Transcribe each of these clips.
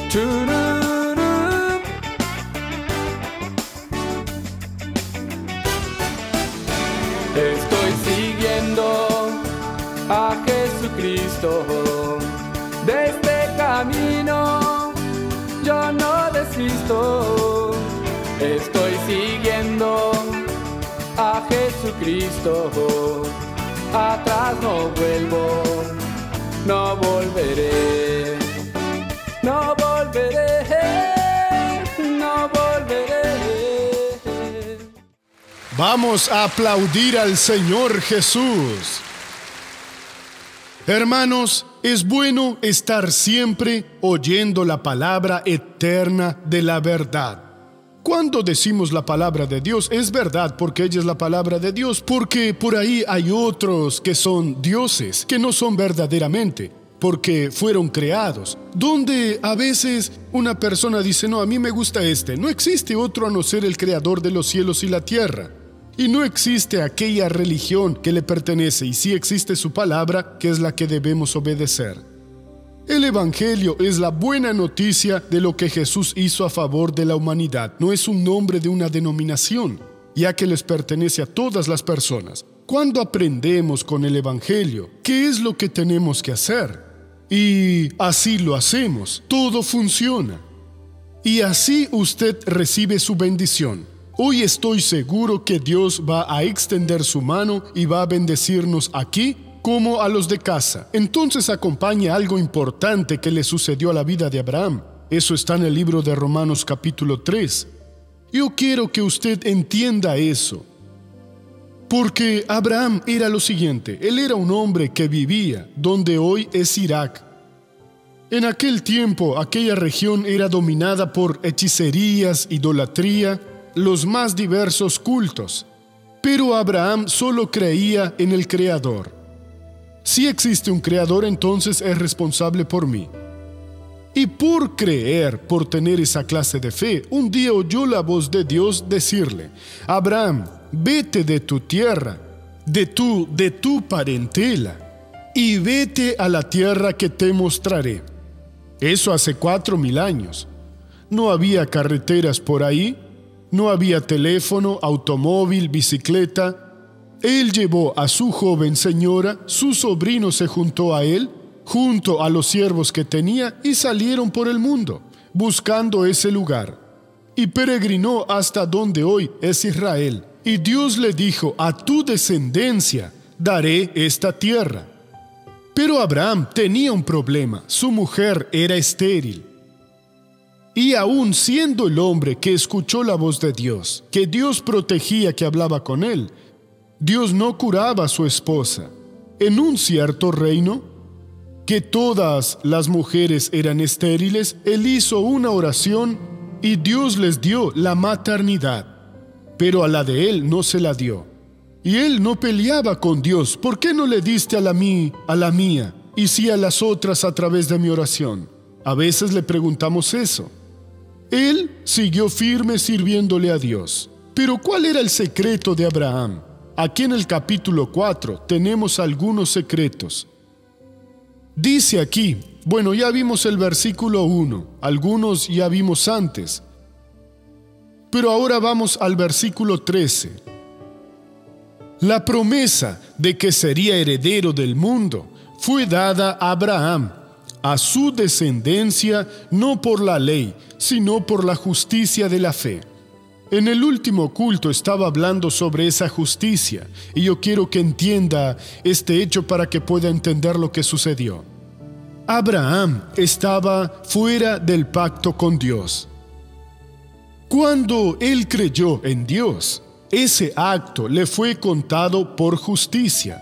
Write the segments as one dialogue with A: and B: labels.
A: Chururú. Estoy siguiendo a Jesucristo. De este camino yo no desisto. Estoy siguiendo a Jesucristo. Atrás no vuelvo, no volveré, no volveré, no volveré.
B: Vamos a aplaudir al Señor Jesús. Hermanos, es bueno estar siempre oyendo la palabra eterna de la verdad. Cuando decimos la palabra de Dios, es verdad porque ella es la palabra de Dios, porque por ahí hay otros que son dioses, que no son verdaderamente, porque fueron creados, donde a veces una persona dice, no, a mí me gusta este, no existe otro a no ser el creador de los cielos y la tierra. Y no existe aquella religión que le pertenece, y sí existe su palabra, que es la que debemos obedecer. El Evangelio es la buena noticia de lo que Jesús hizo a favor de la humanidad. No es un nombre de una denominación, ya que les pertenece a todas las personas. Cuando aprendemos con el Evangelio, ¿qué es lo que tenemos que hacer? Y así lo hacemos, todo funciona. Y así usted recibe su bendición. Hoy estoy seguro que Dios va a extender su mano y va a bendecirnos aquí como a los de casa. Entonces acompaña algo importante que le sucedió a la vida de Abraham. Eso está en el libro de Romanos capítulo 3. Yo quiero que usted entienda eso. Porque Abraham era lo siguiente, él era un hombre que vivía donde hoy es Irak. En aquel tiempo, aquella región era dominada por hechicerías, idolatría, los más diversos cultos. Pero Abraham solo creía en el Creador. Si existe un Creador, entonces es responsable por mí. Y por creer, por tener esa clase de fe, un día oyó la voz de Dios decirle, Abraham, vete de tu tierra, de tu parentela, y vete a la tierra que te mostraré. Eso hace 4.000 años. No había carreteras por ahí, no había teléfono, automóvil, bicicleta. Él llevó a su joven señora, su sobrino se juntó a él, junto a los siervos que tenía, y salieron por el mundo, buscando ese lugar. Y peregrinó hasta donde hoy es Israel. Y Dios le dijo, a tu descendencia daré esta tierra. Pero Abraham tenía un problema, su mujer era estéril. Y aún siendo el hombre que escuchó la voz de Dios, que Dios protegía, que hablaba con él, Dios no curaba a su esposa. En un cierto reino, que todas las mujeres eran estériles, él hizo una oración y Dios les dio la maternidad, pero a la de él no se la dio. Y él no peleaba con Dios, ¿por qué no le diste a la mía, y sí a las otras a través de mi oración? A veces le preguntamos eso. Él siguió firme sirviéndole a Dios. Pero ¿cuál era el secreto de Abraham? Aquí en el capítulo 4 tenemos algunos secretos. Dice aquí, bueno, ya vimos el versículo 1, algunos ya vimos antes. Pero ahora vamos al versículo 13. La promesa de que sería heredero del mundo fue dada a Abraham, a su descendencia, no por la ley, sino por la justicia de la fe. En el último culto estaba hablando sobre esa justicia, y yo quiero que entienda este hecho para que pueda entender lo que sucedió. Abraham estaba fuera del pacto con Dios. Cuando él creyó en Dios, ese acto le fue contado por justicia.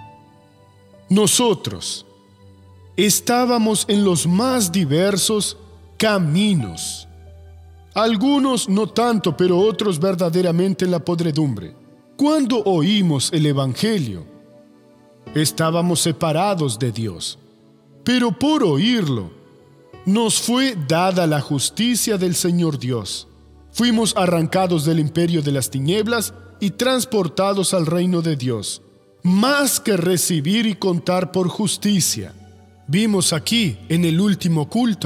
B: Nosotros estábamos en los más diversos caminos. Algunos no tanto, pero otros verdaderamente en la podredumbre. Cuando oímos el Evangelio, estábamos separados de Dios. Pero por oírlo, nos fue dada la justicia del Señor Dios. Fuimos arrancados del imperio de las tinieblas y transportados al reino de Dios. Más que recibir y contar por justicia. Vimos aquí, en el último culto,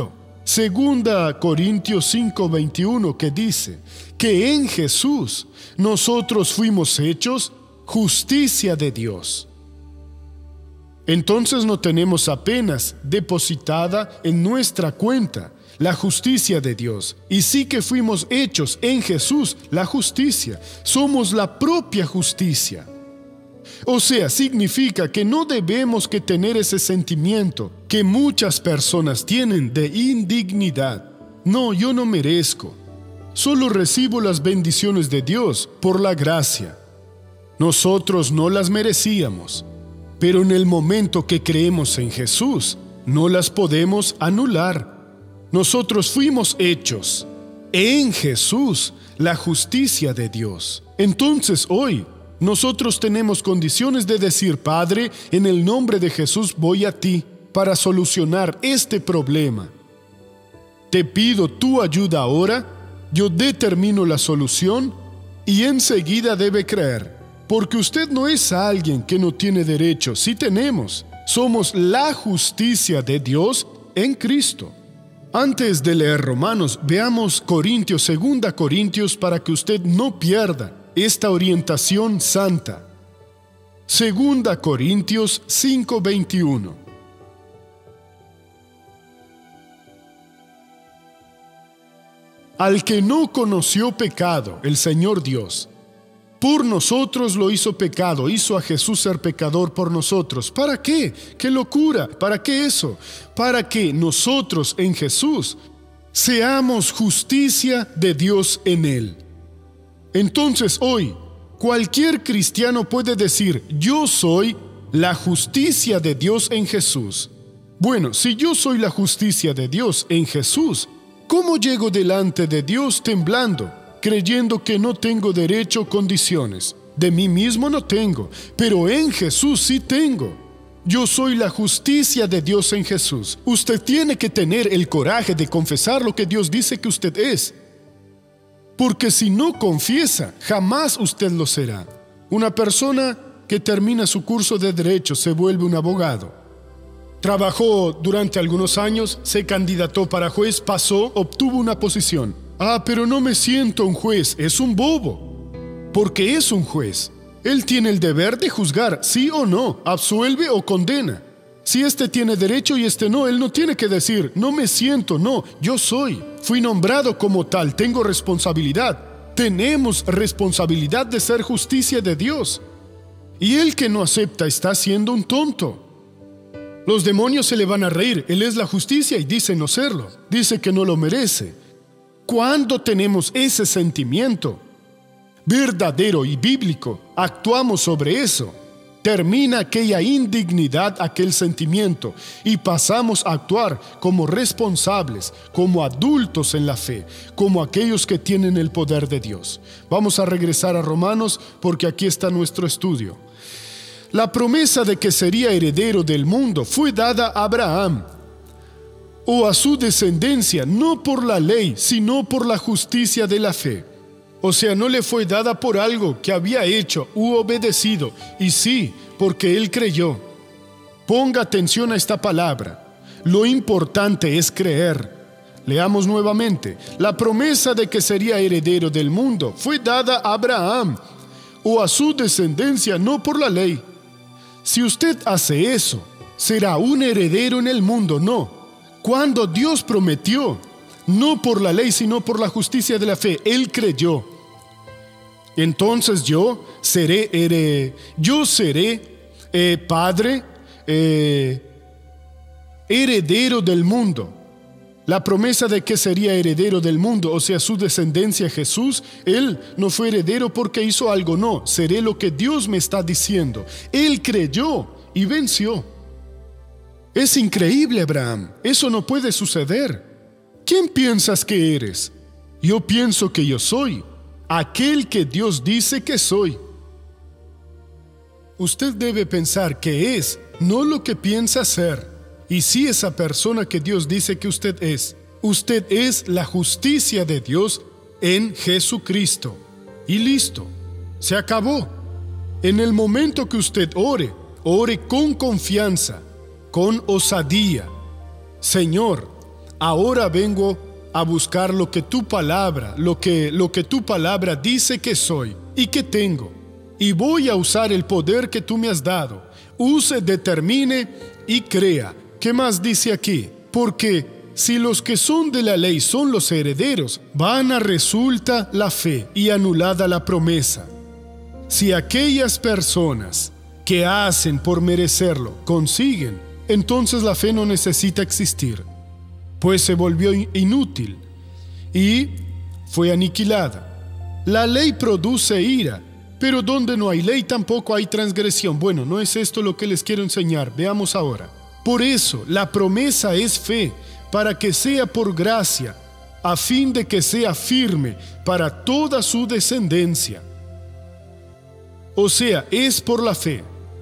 B: Segunda Corintios 5:21, que dice que en Jesús nosotros fuimos hechos justicia de Dios. Entonces no tenemos apenas depositada en nuestra cuenta la justicia de Dios, y sí que fuimos hechos en Jesús la justicia. Somos la propia justicia. O sea, significa que no debemos que tener ese sentimiento que muchas personas tienen de indignidad. No, yo no merezco. Solo recibo las bendiciones de Dios por la gracia. Nosotros no las merecíamos, pero en el momento que creemos en Jesús, no las podemos anular. Nosotros fuimos hechos en Jesús la justicia de Dios. Entonces hoy, nosotros tenemos condiciones de decir: Padre, en el nombre de Jesús voy a ti para solucionar este problema. Te pido tu ayuda ahora, yo determino la solución y enseguida debe creer. Porque usted no es alguien que no tiene derecho, sí tenemos. Somos la justicia de Dios en Cristo. Antes de leer Romanos, veamos Corintios, 2 Corintios, para que usted no pierda esta orientación santa. 2 Corintios 5:21. Al que no conoció pecado, el Señor Dios, por nosotros lo hizo pecado, hizo a Jesús ser pecador por nosotros. ¿Para qué? ¡Qué locura! ¿Para qué eso? Para que nosotros en Jesús seamos justicia de Dios en Él. Entonces hoy, cualquier cristiano puede decir: yo soy la justicia de Dios en Jesús. Bueno, si yo soy la justicia de Dios en Jesús, ¿cómo llego delante de Dios temblando, creyendo que no tengo derecho o condiciones? De mí mismo no tengo, pero en Jesús sí tengo. Yo soy la justicia de Dios en Jesús. Usted tiene que tener el coraje de confesar lo que Dios dice que usted es. Porque si no confiesa, jamás usted lo será. Una persona que termina su curso de Derecho se vuelve un abogado. Trabajó durante algunos años, se candidató para juez, pasó, obtuvo una posición. Pero no me siento un juez. Es un bobo. Porque es un juez. Él tiene el deber de juzgar, sí o no, absuelve o condena. Si este tiene derecho y este no, él no tiene que decir: no me siento, no, yo soy. Fui nombrado como tal, tengo responsabilidad. Tenemos responsabilidad de ser justicia de Dios. Y el que no acepta está siendo un tonto. Los demonios se le van a reír. Él es la justicia y dice no serlo. Dice que no lo merece. Cuando tenemos ese sentimiento verdadero y bíblico, actuamos sobre eso. Termina aquella indignidad, aquel sentimiento, y pasamos a actuar como responsables, como adultos en la fe, como aquellos que tienen el poder de Dios. Vamos a regresar a Romanos porque aquí está nuestro estudio. La promesa de que sería heredero del mundo fue dada a Abraham o a su descendencia, no por la ley, sino por la justicia de la fe. O sea, no le fue dada por algo que había hecho u obedecido, y sí, porque él creyó. Ponga atención a esta palabra. Lo importante es creer. Leamos nuevamente. La promesa de que sería heredero del mundo fue dada a Abraham o a su descendencia, no por la ley. Si usted hace eso, será un heredero en el mundo, no. Cuando Dios prometió, no por la ley, sino por la justicia de la fe, él creyó. Entonces yo seré padre, heredero del mundo. La promesa de que sería heredero del mundo, o sea, su descendencia Jesús, él no fue heredero porque hizo algo, no, seré lo que Dios me está diciendo. Él creyó y venció. Es increíble, Abraham, eso no puede suceder. ¿Quién piensas que eres? Yo pienso que yo soy aquel que Dios dice que soy. Usted debe pensar que es, no lo que piensa ser. Y si esa persona que Dios dice que usted es la justicia de Dios en Jesucristo. Y listo, se acabó. En el momento que usted ore con confianza, con osadía. Señor, Ahora vengo a buscar lo que tu palabra, lo que tu palabra dice que soy y que tengo. Y voy a usar el poder que tú me has dado. Use, determine y crea. ¿Qué más dice aquí? Porque si los que son de la ley son los herederos, vana resulta la fe y anulada la promesa. Si aquellas personas que hacen por merecerlo consiguen, entonces la fe no necesita existir, pues se volvió inútil y fue aniquilada. La ley produce ira, pero donde no hay ley tampoco hay transgresión. Bueno, no es esto lo que les quiero enseñar. Veamos ahora. Por eso, la promesa es fe, para que sea por gracia, a fin de que sea firme para toda su descendencia. O sea, es por la fe.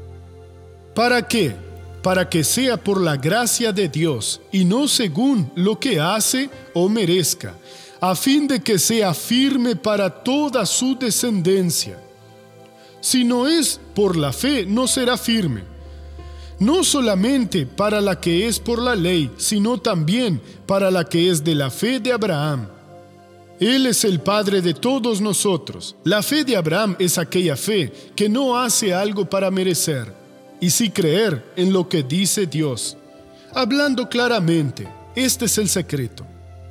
B: ¿Para qué? Para que sea por la gracia de Dios, y no según lo que hace o merezca, a fin de que sea firme para toda su descendencia. Si no es por la fe, no será firme. No solamente para la que es por la ley, sino también para la que es de la fe de Abraham. Él es el Padre de todos nosotros. La fe de Abraham es aquella fe que no hace algo para merecer, y sí creer en lo que dice Dios. Hablando claramente, este es el secreto.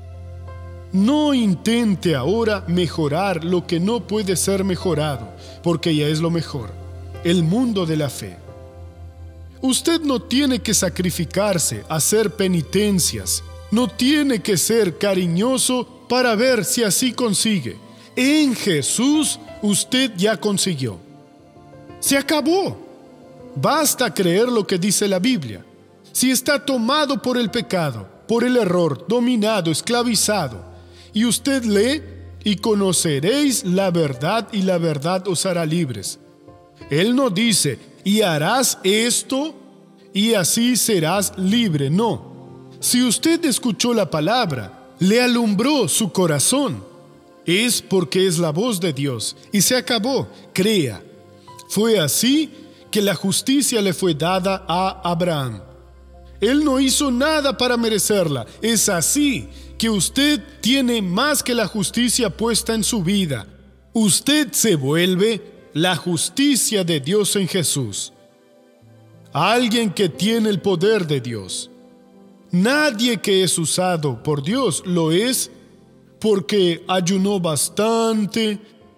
B: No intente ahora mejorar lo que no puede ser mejorado, porque ya es lo mejor, el mundo de la fe. Usted no tiene que sacrificarse, hacer penitencias, no tiene que ser cariñoso para ver si así consigue. En Jesús usted ya consiguió. Se acabó. Basta creer lo que dice la Biblia. Si está tomado por el pecado, por el error, dominado, esclavizado, y usted lee, y conoceréis la verdad, y la verdad os hará libres. Él no dice, y harás esto, y así serás libre. No. Si usted escuchó la palabra, le alumbró su corazón, es porque es la voz de Dios, y se acabó. Crea. Fue así que la justicia le fue dada a Abraham. Él no hizo nada para merecerla. Es así que usted tiene más que la justicia puesta en su vida. Usted se vuelve la justicia de Dios en Jesús. Alguien que tiene el poder de Dios. Nadie que es usado por Dios lo es porque ayunó bastante,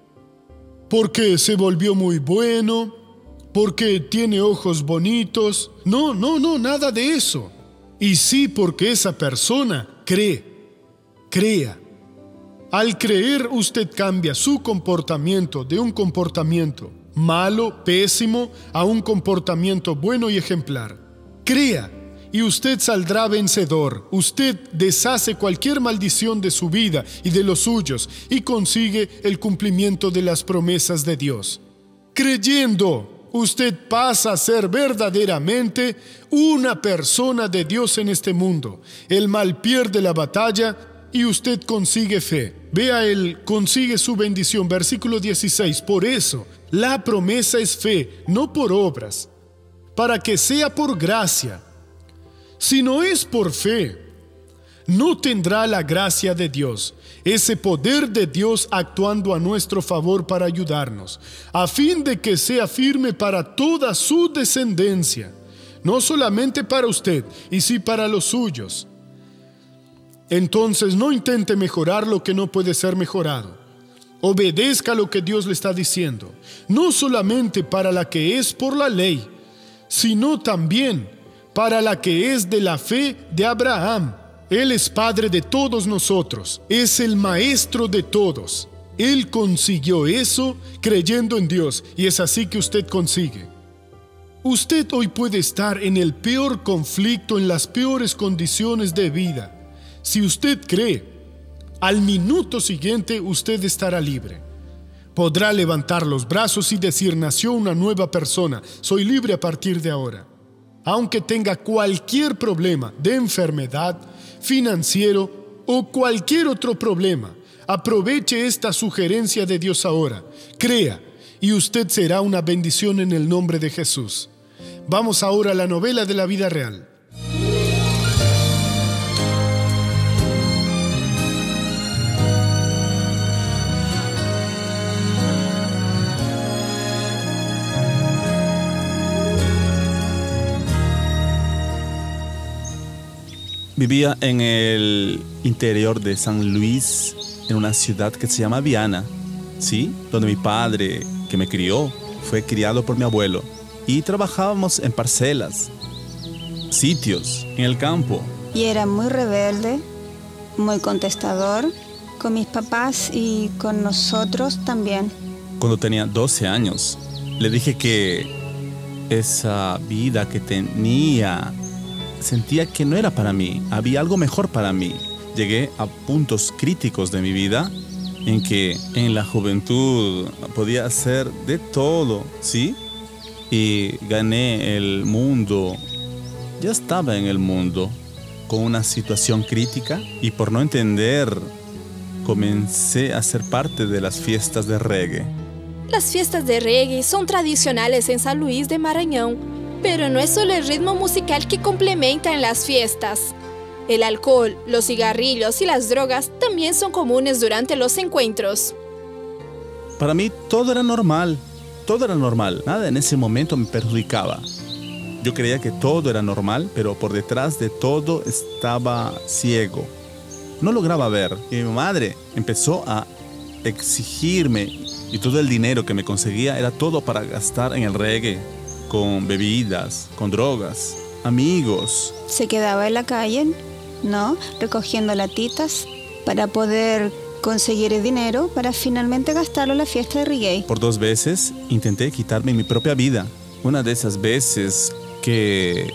B: porque se volvió muy bueno, porque tiene ojos bonitos. No, nada de eso. Y sí, porque esa persona crea. Al creer, usted cambia su comportamiento de un comportamiento malo, pésimo, a un comportamiento bueno y ejemplar. Crea, y usted saldrá vencedor. Usted deshace cualquier maldición de su vida y de los suyos, y consigue el cumplimiento de las promesas de Dios. Creyendo, usted pasa a ser verdaderamente una persona de Dios en este mundo. El mal pierde la batalla y usted consigue fe. Vea, él consigue su bendición. Versículo 16. Por eso, la promesa es fe, no por obras, para que sea por gracia. Si no es por fe, no tendrá la gracia de Dios, ese poder de Dios actuando a nuestro favor para ayudarnos, a fin de que sea firme para toda su descendencia, no solamente para usted, y sí para los suyos. Entonces no intente mejorar lo que no puede ser mejorado. Obedezca lo que Dios le está diciendo, no solamente para la que es por la ley, sino también para la que es de la fe de Abraham. Él es Padre de todos nosotros, es el Maestro de todos. Él consiguió eso creyendo en Dios, y es así que usted consigue. Usted hoy puede estar en el peor conflicto, en las peores condiciones de vida. Si usted cree, al minuto siguiente usted estará libre. Podrá levantar los brazos y decir: nació una nueva persona, soy libre a partir de ahora. Aunque tenga cualquier problema de enfermedad, financiero o cualquier otro problema, aproveche esta sugerencia de Dios ahora. Crea, y usted será una bendición en el nombre de Jesús. Vamos ahora a la novela de la vida real.
C: Vivía en el interior de San Luis, en una ciudad que se llama Viana, ¿sí? Donde mi padre, que me crió, fue criado por mi abuelo. Y trabajábamos en parcelas, sitios, en el campo.
D: Y era muy rebelde, muy contestador, con mis papás y con nosotros también.
C: Cuando tenía 12 años, le dije que esa vida que tenía, sentía que no era para mí, había algo mejor para mí. Llegué a puntos críticos de mi vida en que en la juventud podía hacer de todo, ¿sí? Y gané el mundo, ya estaba en el mundo, con una situación crítica y por no entender, comencé a ser parte de las fiestas de reggae.
E: Las fiestas de reggae son tradicionales en San Luis de Maranhão, pero no es solo el ritmo musical que complementan las fiestas. El alcohol, los cigarrillos y las drogas también son comunes durante los encuentros.
C: Para mí todo era normal, nada en ese momento me perjudicaba. Yo creía que todo era normal, pero por detrás de todo estaba ciego. No lograba ver. Y mi madre empezó a exigirme y todo el dinero que me conseguía era todo para gastar en el reggae, con bebidas, con drogas, amigos.
D: Se quedaba en la calle, ¿no? Recogiendo latitas para poder conseguir el dinero para finalmente gastarlo en la fiesta de reggae.
C: Por 2 veces intenté quitarme mi propia vida. Una de esas veces que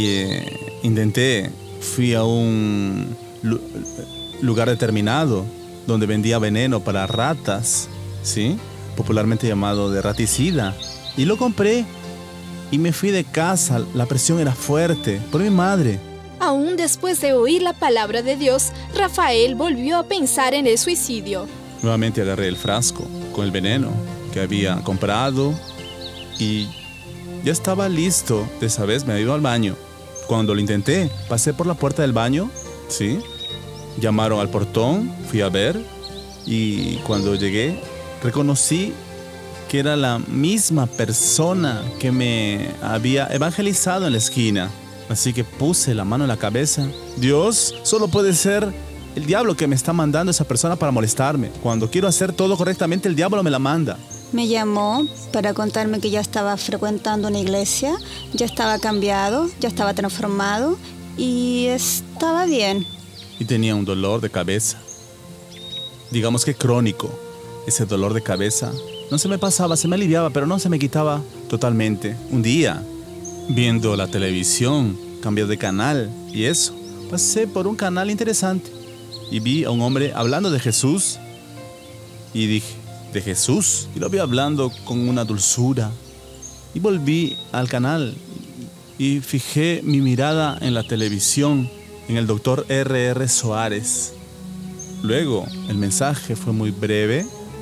C: intenté, fui a un lugar determinado donde vendía veneno para ratas, ¿sí? Popularmente llamado de raticida. Y lo compré y me fui de casa. La presión era fuerte por mi madre.
E: Aún después de oír la palabra de Dios, Rafael volvió a pensar en el suicidio.
C: Nuevamente agarré el frasco con el veneno que había comprado y ya estaba listo. De esa vez me iba al baño. Cuando lo intenté, pasé por la puerta del baño, ¿sí? Llamaron al portón, fui a ver y cuando llegué reconocí que era la misma persona que me había evangelizado en la esquina. Así que puse la mano en la cabeza. Dios, solo puede ser el diablo que me está mandando a esa persona para molestarme. Cuando quiero hacer todo correctamente, el diablo me la manda.
D: Me llamó para contarme que ya estaba frecuentando una iglesia, ya estaba cambiado, ya estaba transformado y estaba bien.
C: Y tenía un dolor de cabeza. Digamos que crónico. Ese dolor de cabeza no se me pasaba, se me aliviaba, pero no se me quitaba totalmente. Un día, viendo la televisión, cambié de canal y eso, pasé por un canal interesante y vi a un hombre hablando de Jesús y dije, ¿de Jesús? Y lo vi hablando con una dulzura y volví al canal y fijé mi mirada en la televisión, en el doctor R.R. Soares. Luego, el mensaje fue muy breve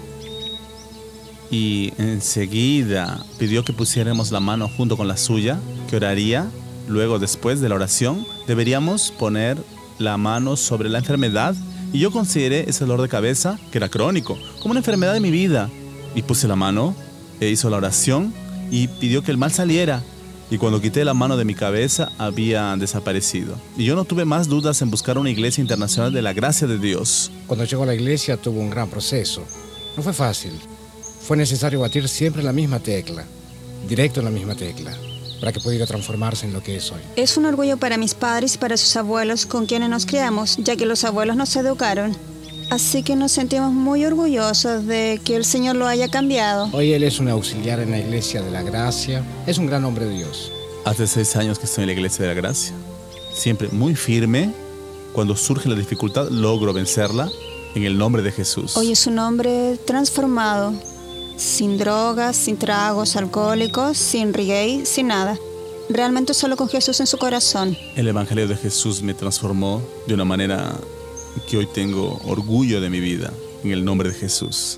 C: y enseguida pidió que pusiéramos la mano junto con la suya, que oraría. Luego, después de la oración, deberíamos poner la mano sobre la enfermedad y yo consideré ese dolor de cabeza, que era crónico, como una enfermedad de mi vida. Y puse la mano, e hizo la oración y pidió que el mal saliera. Y cuando quité la mano de mi cabeza, había desaparecido. Y yo no tuve más dudas en buscar una iglesia internacional de la gracia de Dios.
F: Cuando llegó a la iglesia tuvo un gran proceso. No fue fácil. Fue necesario batir siempre la misma tecla, directo en la misma tecla, para que pudiera transformarse en lo que es hoy.
D: Es un orgullo para mis padres y para sus abuelos con quienes nos criamos, ya que los abuelos nos educaron. Así que nos sentimos muy orgullosos de que el Señor lo haya cambiado.
F: Hoy él es un auxiliar en la Iglesia de la Gracia. Es un gran hombre de Dios.
C: Hace 6 años que estoy en la Iglesia de la Gracia. Siempre muy firme. Cuando surge la dificultad, logro vencerla en el nombre de Jesús.
D: Hoy es un hombre transformado. Sin drogas, sin tragos alcohólicos, sin reggae, sin nada. Realmente solo con Jesús en su corazón.
C: El Evangelio de Jesús me transformó de una manera que hoy tengo orgullo de mi vida, en el nombre de Jesús.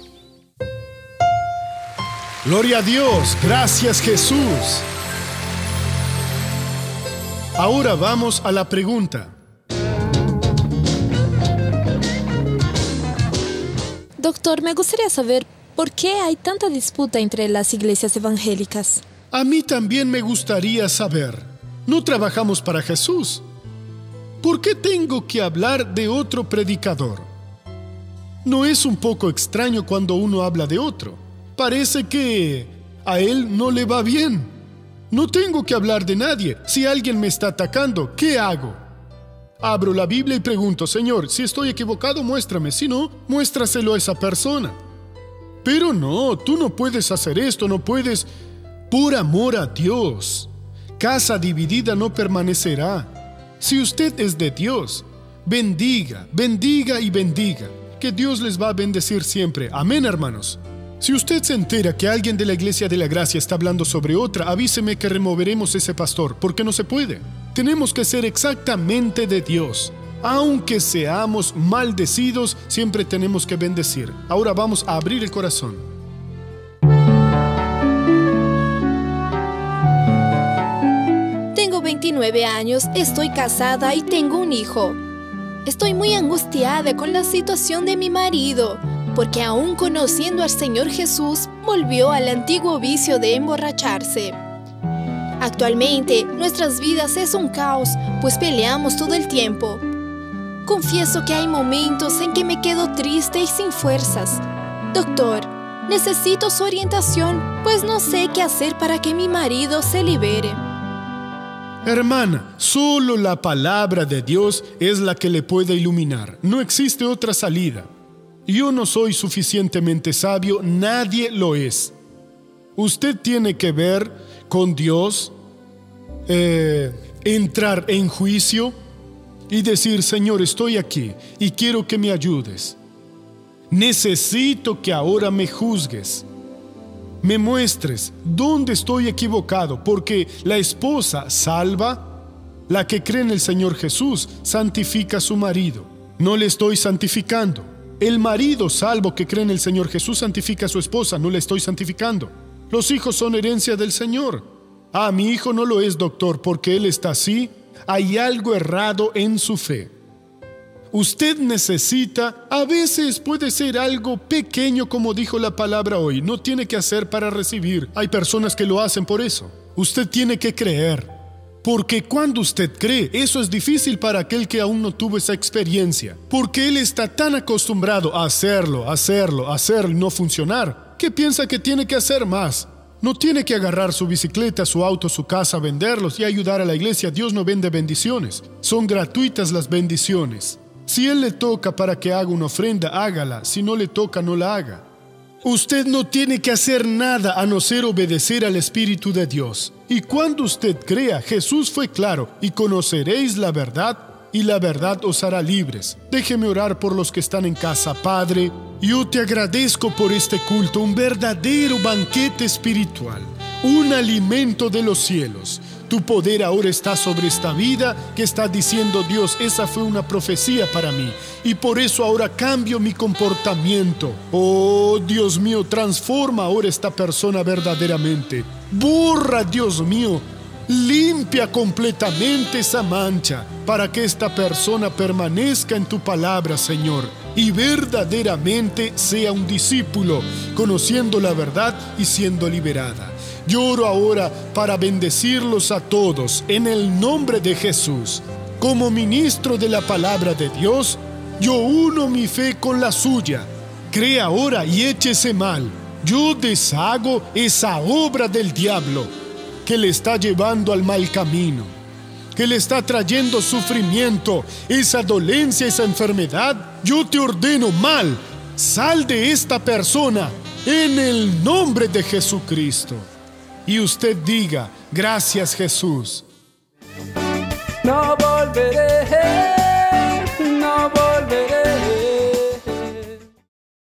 B: Gloria a Dios, gracias Jesús. Ahora vamos a la pregunta.
E: Doctor, me gustaría saber por qué hay tanta disputa entre las iglesias evangélicas.
B: A mí también me gustaría saber. No trabajamos para Jesús. ¿Por qué tengo que hablar de otro predicador? ¿No es un poco extraño cuando uno habla de otro? Parece que a él no le va bien. No tengo que hablar de nadie. Si alguien me está atacando, ¿qué hago? Abro la Biblia y pregunto, Señor, si estoy equivocado, muéstrame. Si no, muéstraselo a esa persona. Pero no, tú no puedes hacer esto, no puedes. Por amor a Dios, casa dividida no permanecerá. Si usted es de Dios, bendiga, bendiga y bendiga. Que Dios les va a bendecir siempre. Amén, hermanos. Si usted se entera que alguien de la Iglesia de la Gracia está hablando sobre otra, avíseme que removeremos ese pastor, porque no se puede. Tenemos que ser exactamente de Dios. Aunque seamos maldecidos, siempre tenemos que bendecir. Ahora vamos a abrir el corazón.
E: Tengo 29 años, estoy casada y tengo un hijo. Estoy muy angustiada con la situación de mi marido, porque aún conociendo al Señor Jesús, volvió al antiguo vicio de emborracharse. Actualmente, nuestras vidas es un caos, pues peleamos todo el tiempo. Confieso que hay momentos en que me quedo triste y sin fuerzas. Doctor, necesito su orientación, pues no sé qué hacer para que mi marido se libere.
B: Hermana, solo la palabra de Dios es la que le puede iluminar. No existe otra salida. Yo no soy suficientemente sabio, nadie lo es. Usted tiene que ver con Dios, entrar en juicio y decir, Señor, estoy aquí y quiero que me ayudes. Necesito que ahora me juzgues. Me muestres dónde estoy equivocado, porque la esposa salva, la que cree en el Señor Jesús, santifica a su marido. No le estoy santificando. El marido salvo que cree en el Señor Jesús santifica a su esposa, no le estoy santificando. Los hijos son herencia del Señor. Ah, mi hijo no lo es, doctor, porque él está así. Hay algo errado en su fe. Usted necesita, a veces puede ser algo pequeño como dijo la palabra hoy, no tiene que hacer para recibir. Hay personas que lo hacen por eso. Usted tiene que creer, porque cuando usted cree, eso es difícil para aquel que aún no tuvo esa experiencia, porque él está tan acostumbrado a hacerlo y no funcionar, que piensa que tiene que hacer más. No tiene que agarrar su bicicleta, su auto, su casa, venderlos y ayudar a la iglesia. Dios no vende bendiciones, son gratuitas las bendiciones. Si Él le toca para que haga una ofrenda, hágala. Si no le toca, no la haga. Usted no tiene que hacer nada a no ser obedecer al Espíritu de Dios. Y cuando usted crea, Jesús fue claro, y conoceréis la verdad, y la verdad os hará libres. Déjeme orar por los que están en casa. Padre, yo te agradezco por este culto, un verdadero banquete espiritual, un alimento de los cielos. Tu poder ahora está sobre esta vida que está diciendo Dios, esa fue una profecía para mí y por eso ahora cambio mi comportamiento. Oh Dios mío, transforma ahora esta persona verdaderamente. Borra, Dios mío, limpia completamente esa mancha para que esta persona permanezca en tu palabra, Señor, y verdaderamente sea un discípulo, conociendo la verdad y siendo liberada. Yo oro ahora para bendecirlos a todos en el nombre de Jesús. Como ministro de la palabra de Dios, yo uno mi fe con la suya. Cree ahora y échese mal. Yo deshago esa obra del diablo que le está llevando al mal camino, que le está trayendo sufrimiento, esa dolencia, esa enfermedad. Yo te ordeno mal, sal de esta persona en el nombre de Jesucristo. Y usted diga, gracias Jesús.
A: No volveré, no volveré.